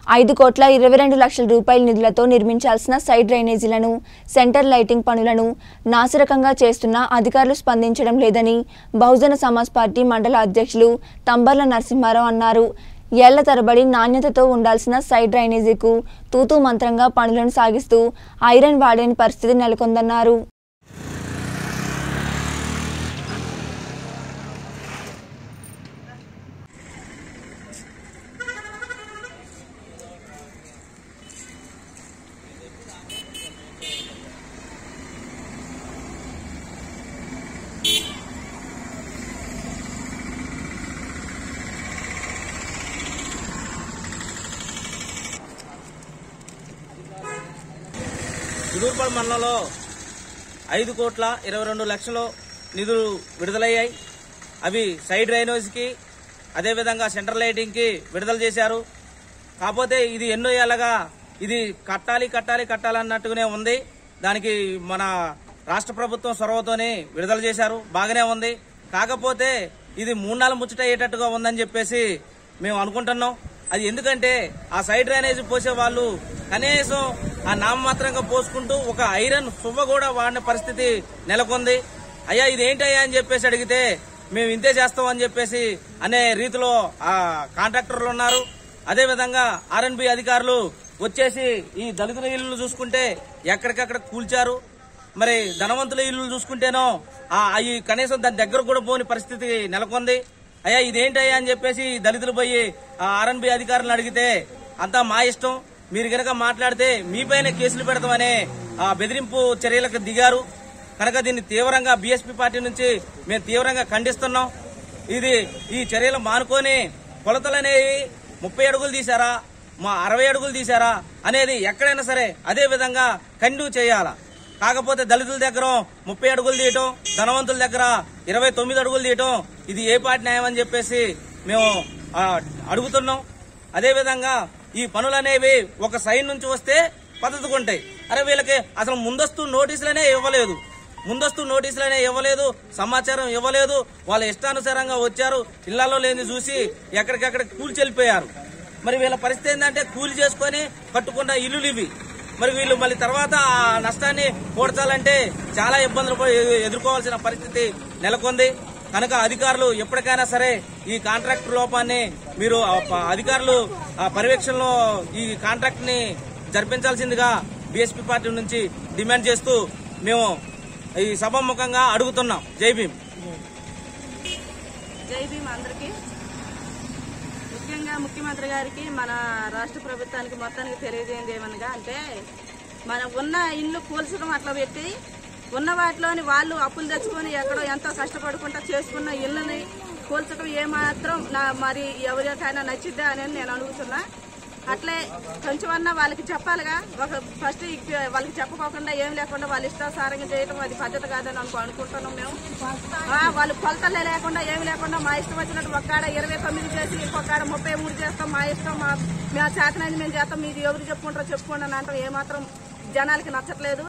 5,22,00,000 రూపాయల నిధులతో నిర్మించాల్సిన సైడ్ డ్రైనేజీలను, సెంటర్ లైటింగ్ పనులను నాసిరకంగా చేస్తున్నా అధికారులు స్పందించడం లేదని బహుజన సమాజ్ పార్టీ మండల అధ్యక్షులు తంబర్ల నరసింహారావు అన్నారు. ఏళ్ల తరబడి నాణ్యతతో ఉండాల్సిన సైడ్ డ్రైనేజీకు తూతూ మంత్రంగా పనులను సాగిస్తూ ఐరన్ వాడని పరిస్థితి నెలకొందన్నారు. దులూర్పాడు మండలంలో 5,22,00,000 నిధులు విడుదలయ్యాయి. అవి సైడ్ డ్రైనేజ్కి, అదేవిధంగా సెంటర్ లైటింగ్కి విడుదల చేశారు. కాకపోతే ఇది ఎన్నో ఏళ్ళగా ఇది కట్టాలన్నట్టుగానే ఉంది. దానికి మన రాష్ట్ర ప్రభుత్వం చొరవతోనే విడుదల చేశారు, బాగానే ఉంది. కాకపోతే ఇది 3 నెలలు ముచ్చటయ్యేటట్టుగా ఉందని చెప్పేసి మేము అనుకుంటున్నాం. అది ఎందుకంటే ఆ సైడ్ డ్రైనేజ్ పోసే వాళ్ళు కనీసం ఆ నామమాత్రంగా పోసుకుంటూ ఒక ఐరన్ సువ్వ కూడా వాడిన పరిస్థితి నెలకొంది. అయ్యా ఇదేంటయ్యా అని చెప్పేసి అడిగితే మేము ఇంతే చేస్తామని చెప్పేసి అనే రీతిలో ఆ కాంట్రాక్టర్లు ఉన్నారు. అదేవిధంగా ఆర్ఎన్బి అధికారులు వచ్చేసి ఈ దళితుల ఇళ్లు చూసుకుంటే ఎక్కడికక్కడ కూల్చారు. మరి ధనవంతుల ఇల్లు చూసుకుంటేనో అవి కనీసం దాని దగ్గర కూడా పోని పరిస్థితి నెలకొంది. అయ్యా ఇదేంటయ్యా అని చెప్పేసి దళితులు పోయి ఆర్ఎన్బి అధికారులను అడిగితే అంతా మా ఇష్టం, మీరు గనక మాట్లాడితే మీపైన కేసులు పెడతామనే బెదిరింపు చర్యలకు దిగారు. కనుక దీన్ని తీవ్రంగా బీఎస్పీ పార్టీ నుంచి మేము తీవ్రంగా ఖండిస్తున్నాం. ఈ చర్యలు మానుకొని కొలతలనేవి 30 అడుగులు తీశారా, 60 అడుగులు తీశారా అనేది ఎక్కడైనా సరే అదే విధంగా కంటిన్యూ చేయాలా. కాకపోతే దళితుల దగ్గర 30 అడుగులు తీయటం, ధనవంతుల దగ్గర 29 అడుగులు తీయటం ఇది ఏ పార్టీ న్యాయం అని చెప్పేసి మేము అడుగుతున్నాం. అదేవిధంగా ఈ పనులనేవి ఒక సైడ్ నుంచి వస్తే పద్ధతిగా ఉంటాయి. అరే వీళ్ళకి అసలు ముందస్తు నోటీసులనే ఇవ్వలేదు, సమాచారం ఇవ్వలేదు. వాళ్ళ ఇష్టానుసారంగా వచ్చారు, ఇళ్లలో లేని చూసి ఎక్కడికక్కడ కూల్చెల్లిపోయారు. మరి వీళ్ళ పరిస్థితి ఏంటంటే కూలి చేసుకుని కట్టుకున్న ఇల్లులు ఇవి. మరి వీళ్ళు మళ్ళీ తర్వాత ఆ నష్టాన్ని పూడ్చాలంటే చాలా ఇబ్బందులు ఎదుర్కోవాల్సిన పరిస్థితి నెలకొంది. కనుక అధికారులు ఎప్పటికైనా సరే ఈ కాంట్రాక్ట్ లోపాన్ని మీరు అధికారులు పర్యవేక్షణలో ఈ కాంట్రాక్ట్ ని జరిపించాల్సిందిగా బీఎస్పీ పార్టీ నుంచి డిమాండ్ చేస్తూ మేము ఈ సభాముఖంగా అడుగుతున్నాం. జై భీమ్. జై భీమ్ అందరికీ. ముఖ్యంగా ముఖ్యమంత్రి గారికి, మన రాష్ట్ర ప్రభుత్వానికి మొత్తానికి తెలియజేయండి ఏమనగా అంటే, మన ఉన్న ఇల్లు కూల్చడం అట్లా పెట్టి ఉన్న వాటిలోని వాళ్ళు అప్పులు తెచ్చుకొని ఎక్కడో ఎంతో కష్టపడుకుంటా చేసుకున్న ఇళ్ళని కూల్చడం ఏమాత్రం మరి ఎవరికైనా నచ్చిద్దా అని నేను అడుగుతున్నా. అట్లే కొంచెమన్నా వాళ్ళకి చెప్పాలిగా. ఫస్ట్ వాళ్ళకి చెప్పకోకుండా ఏం లేకుండా వాళ్ళ ఇష్టాసారంగా చేయడం అది పద్ధతి కాదని అనుకుంటున్నాం మేము. వాళ్ళు కొలతలే లేకుండా ఏమి లేకుండా మా ఇష్టం వచ్చినట్టు ఒక్కాడ 29 చేసి ఇంకొకాడ 33 చేస్తాం, మా ఇష్టం, మా చేతనైంది మేము చేస్తాం, మీరు ఎవరు చెప్పుకుంటారో చెప్పుకోండి అని అంటాం. ఏమాత్రం జనాలకి నచ్చట్లేదు.